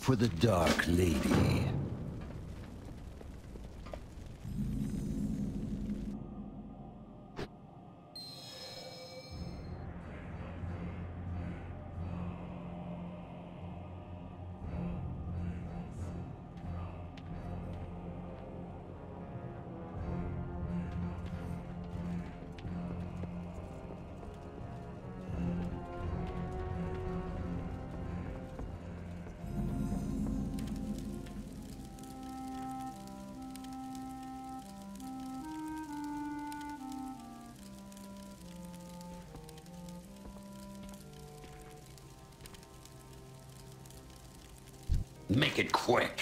for the Dark Lady. Make it quick.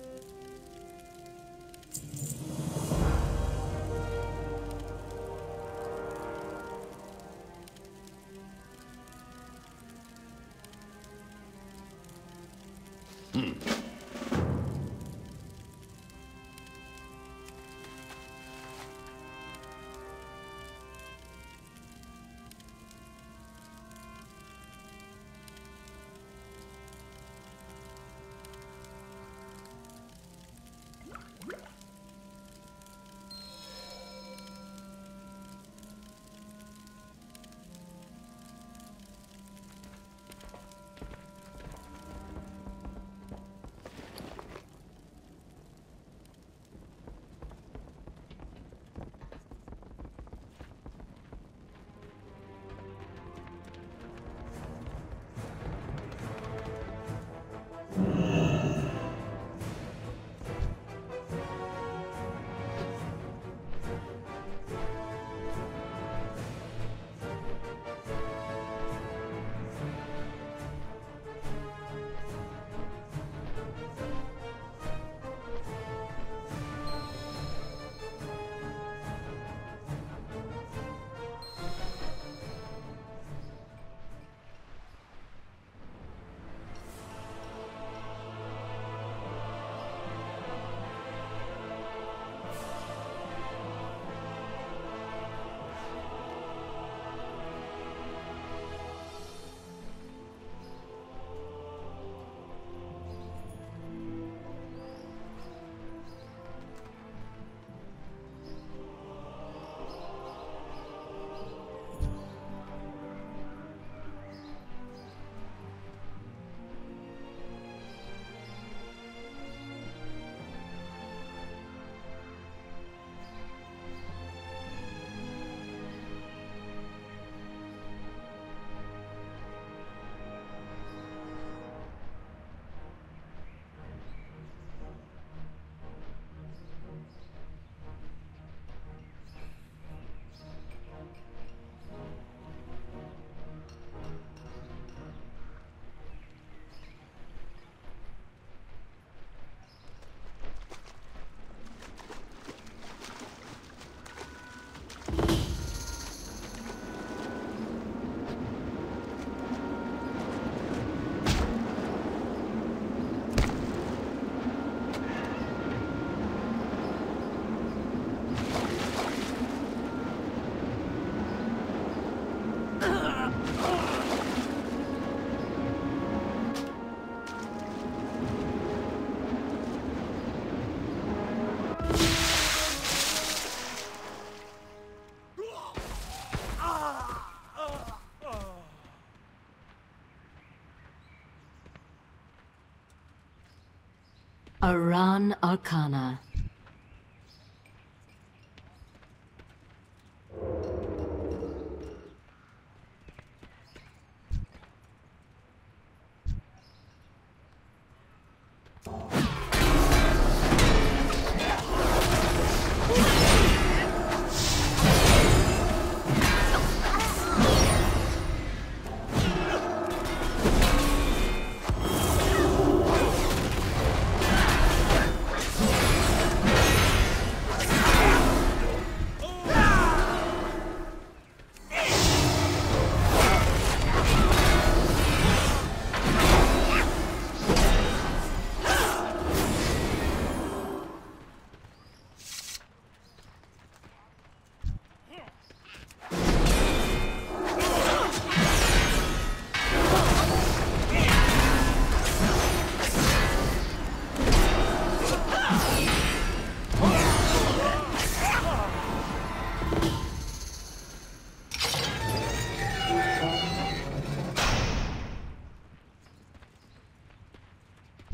Aran Arcana.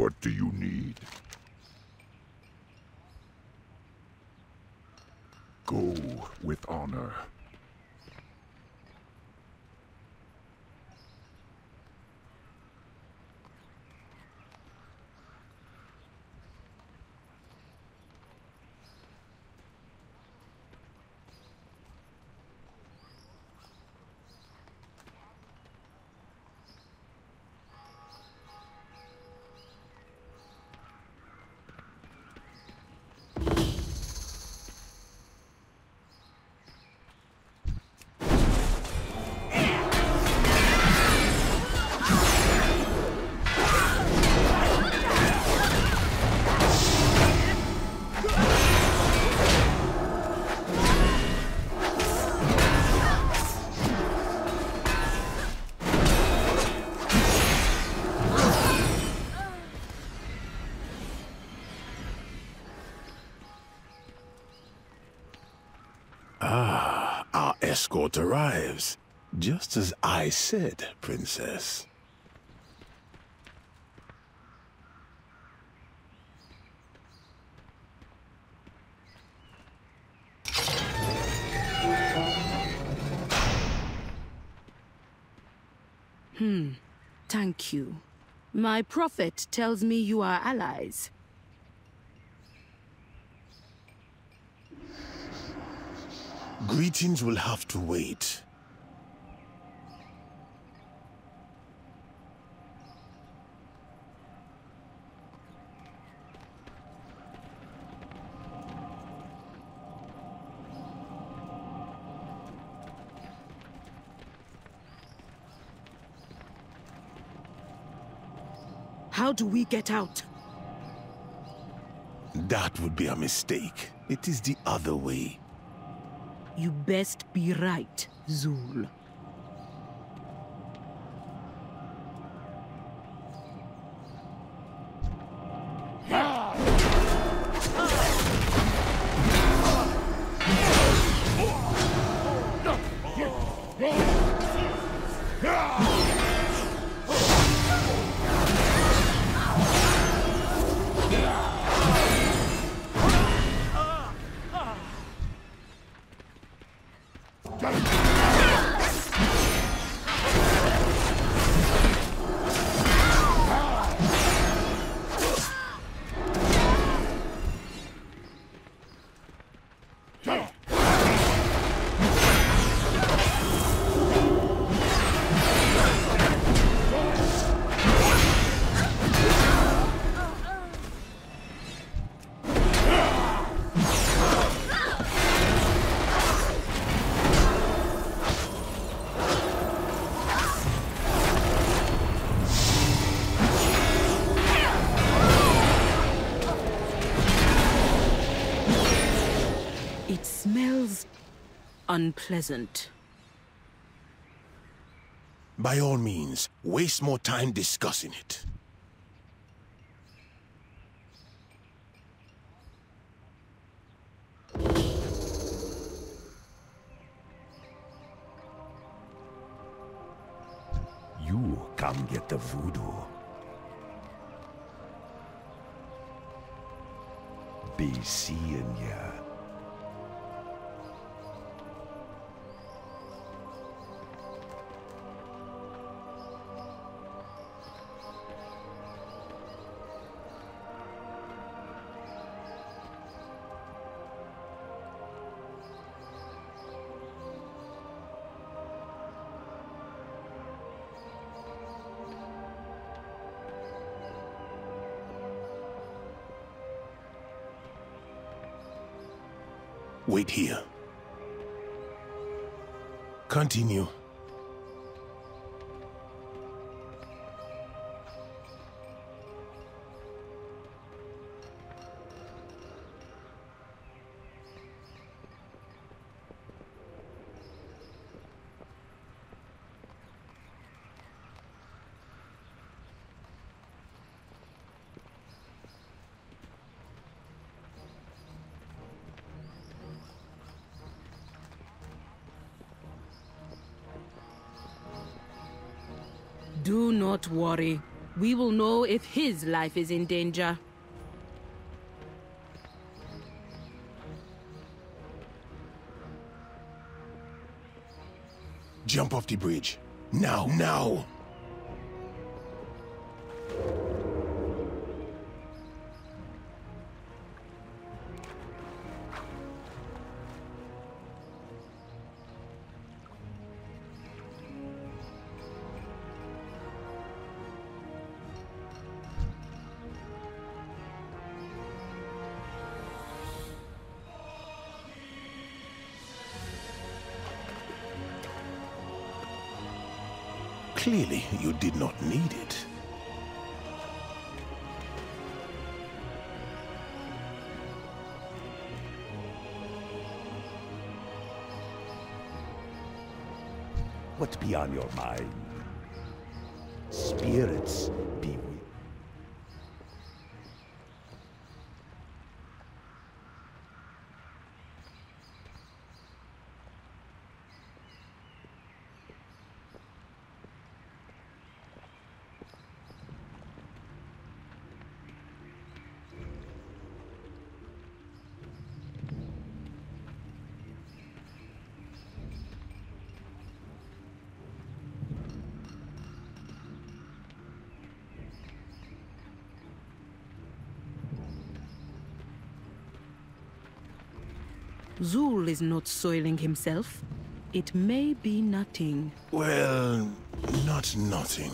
What do you need? Go with honor. Our escort arrives. Just as I said, Princess. Thank you. My prophet tells me you are allies. Greetings will have to wait. How do we get out? That would be a mistake. It is the other way. You best be right, Zul. It smells unpleasant. By all means, waste more time discussing it. You come get the voodoo. Be seeing ya. Wait here. Continue. Do not worry. We will know if his life is in danger. Jump off the bridge. Now, now! Clearly, you did not need it. What be on your mind? Spirits be with. Zul is not soiling himself. It may be nothing. Well, not nothing.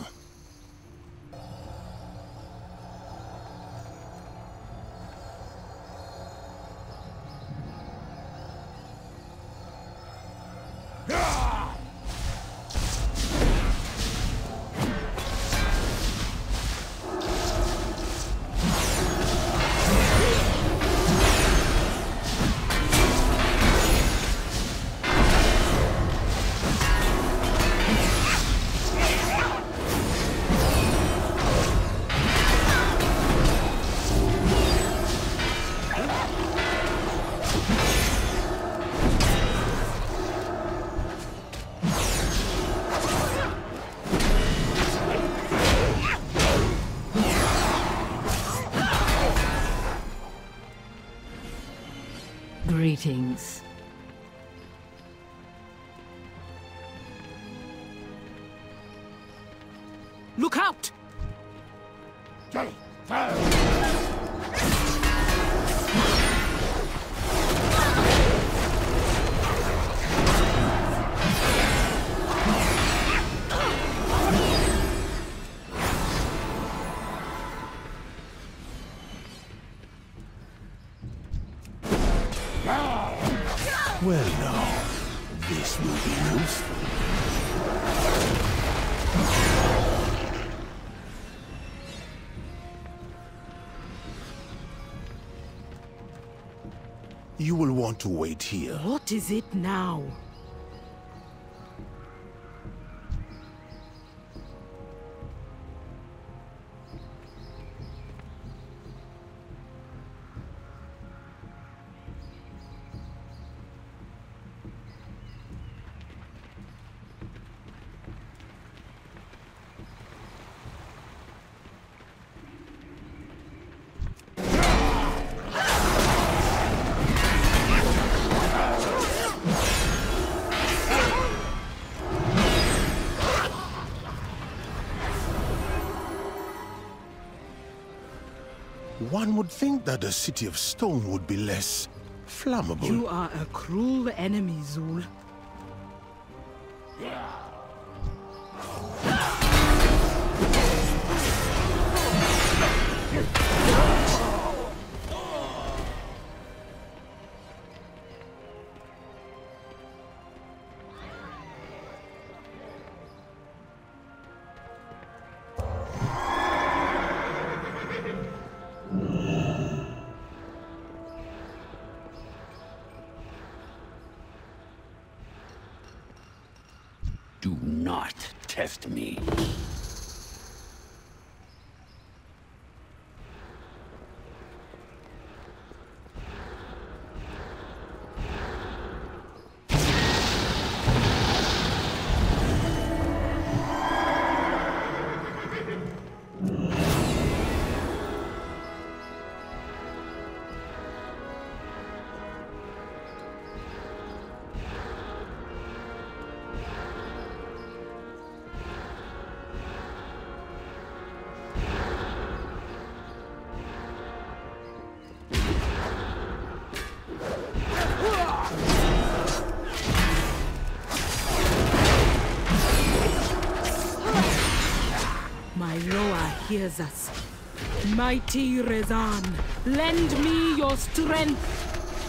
Greetings. Look out! Well now, this will be useful. You will want to wait here. What is it now? One would think that the City of Stone would be less flammable. You are a cruel enemy, Zul. Do not test me. hears us. Mighty Rezan, lend me your strength.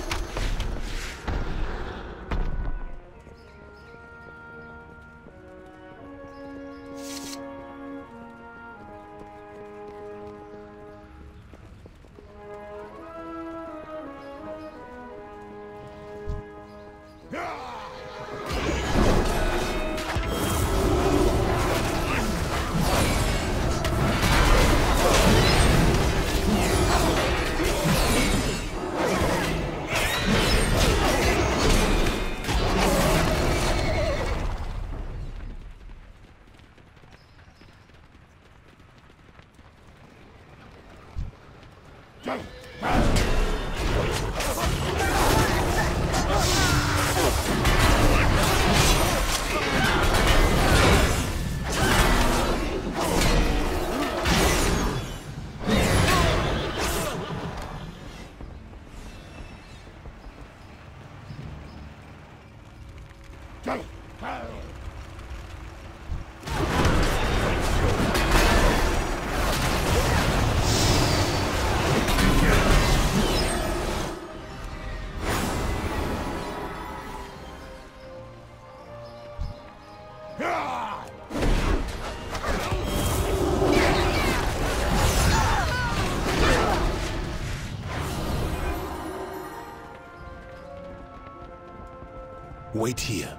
Wait here.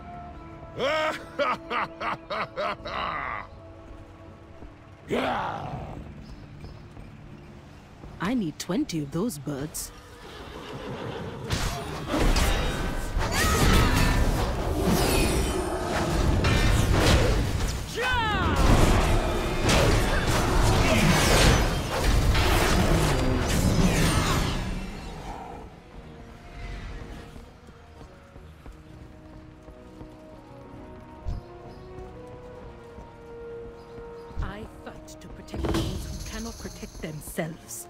I need 20 of those birds. I fight to protect those who cannot protect themselves.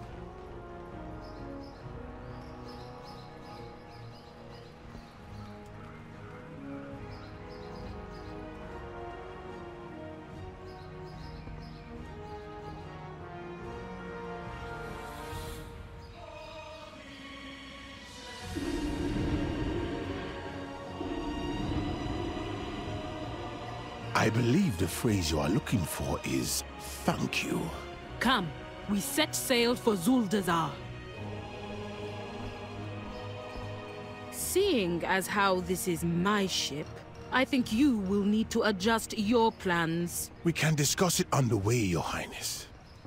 I believe the phrase you are looking for is thank you. Come, we set sail for Zuldazar. Seeing as how this is my ship, I think you will need to adjust your plans. We can discuss it on the way, Your Highness.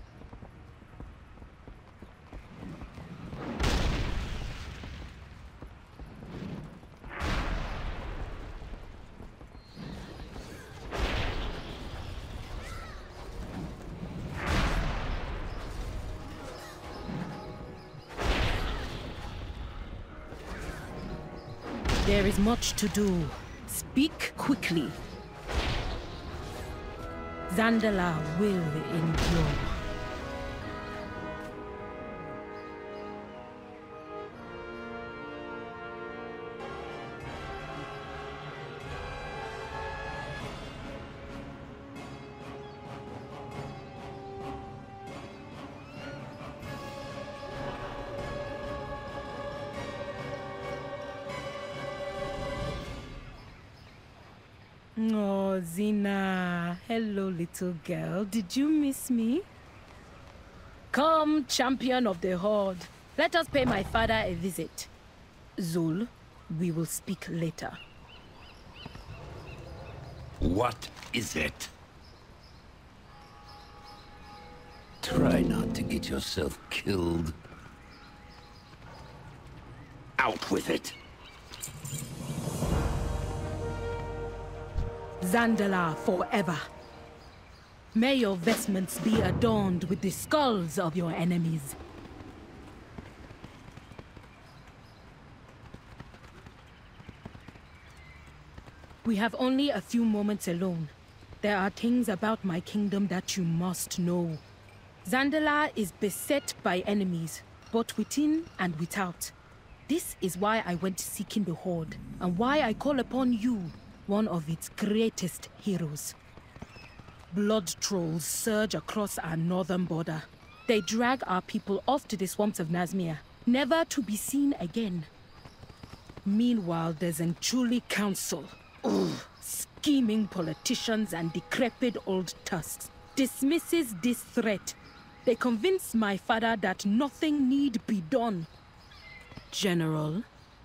There is much to do. Speak quickly. Zandala will endure. Oh, Zina. Hello, little girl. Did you miss me? Come, champion of the Horde. Let us pay my father a visit. Zul, we will speak later. What is it? Try not to get yourself killed. Out with it! Zandala forever. May your vestments be adorned with the skulls of your enemies. We have only a few moments alone. There are things about my kingdom that you must know. Zandala is beset by enemies, both within and without. This is why I went seeking the Horde, and why I call upon you, one of its greatest heroes. Blood trolls surge across our northern border. They drag our people off to the swamps of Nazmir, never to be seen again. Meanwhile, there's Enchuli Council. Ugh. Scheming politicians and decrepit old tusks dismisses this threat. They convince my father that nothing need be done. General.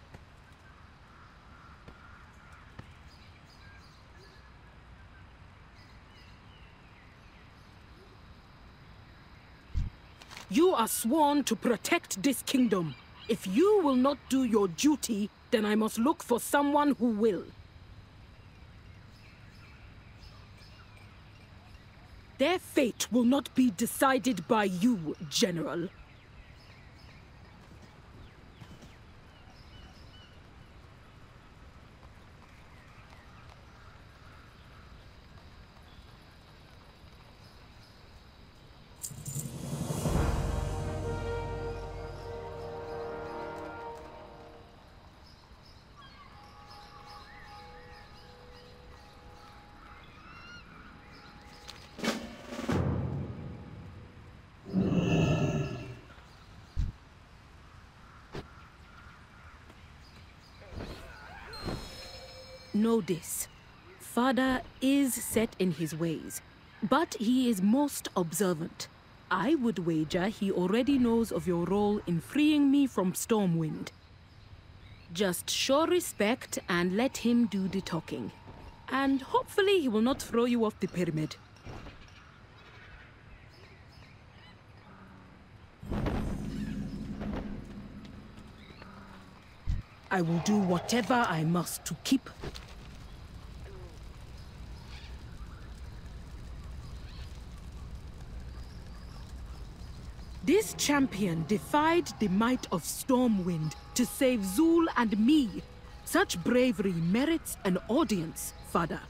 You are sworn to protect this kingdom. If you will not do your duty, then I must look for someone who will. Their fate will not be decided by you, General. Know this. Father is set in his ways, but he is most observant. I would wager he already knows of your role in freeing me from Stormwind. Just show respect and let him do the talking. And hopefully he will not throw you off the pyramid. I will do whatever I must to keep... This champion defied the might of Stormwind to save Zul and me. Such bravery merits an audience, Father.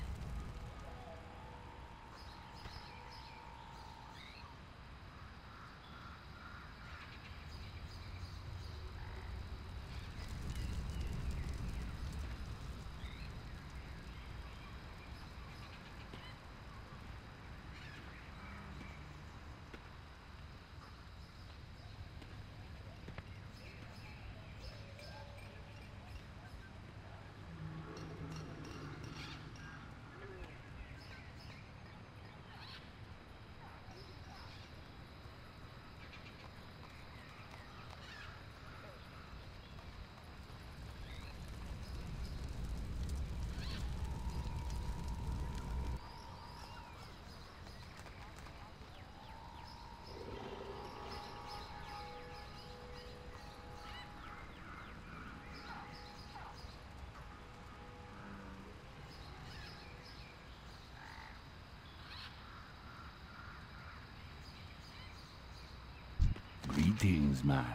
Greetings, man.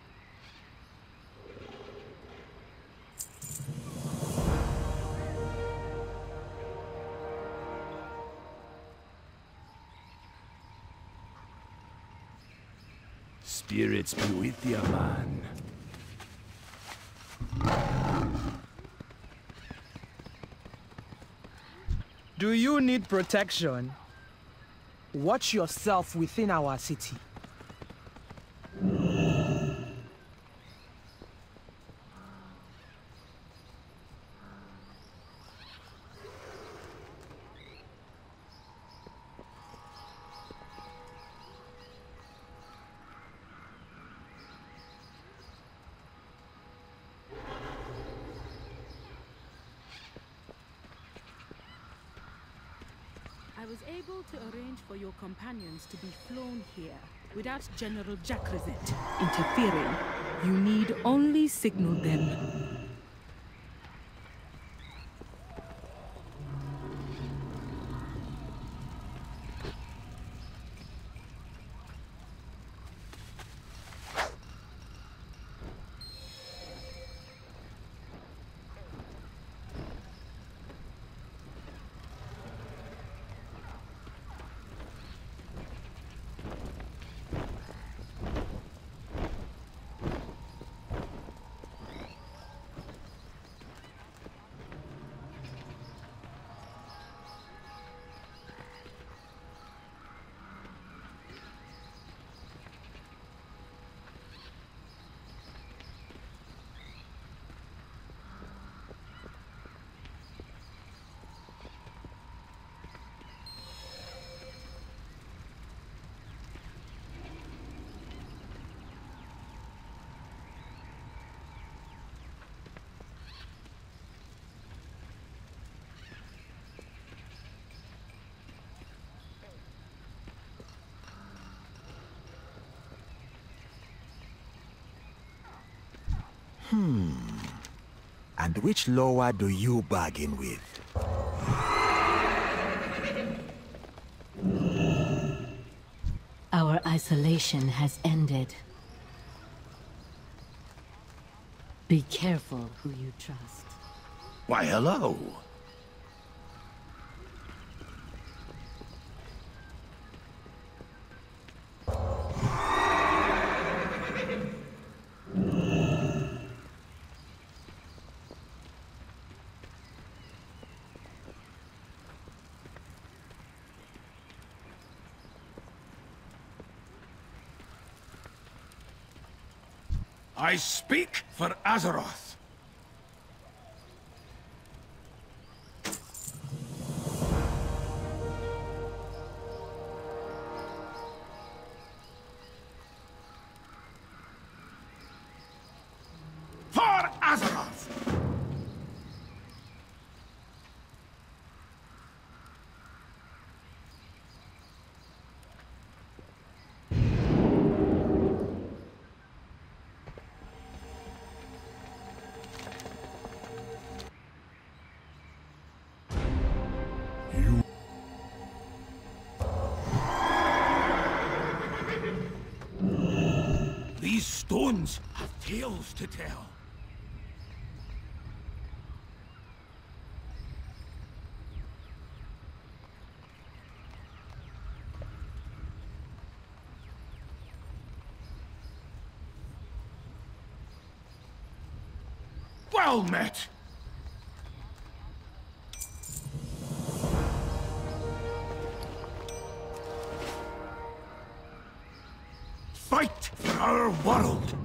Spirits be with ya, man. Do you need protection? Watch yourself within our city. I was able to arrange for your companions to be flown here without General Jakrazet interfering. You need only signal them. And which lower do you bargain with? Our isolation has ended. Be careful who you trust. Why, hello. I speak for Azeroth. For Azeroth! These stones have tales to tell. Well met! Fight for our world!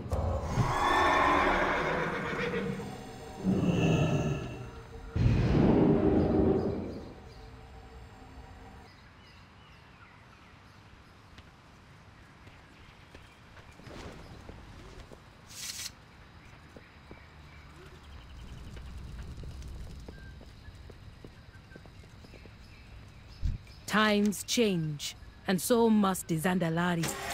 Times change, and so must the Zandalari.